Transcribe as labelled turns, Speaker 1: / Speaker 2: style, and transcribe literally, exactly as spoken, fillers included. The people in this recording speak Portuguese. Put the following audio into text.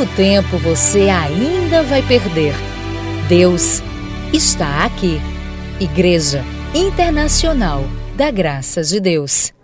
Speaker 1: quanto tempo você ainda vai perder? Deus está aqui. Igreja Internacional da Graça de Deus.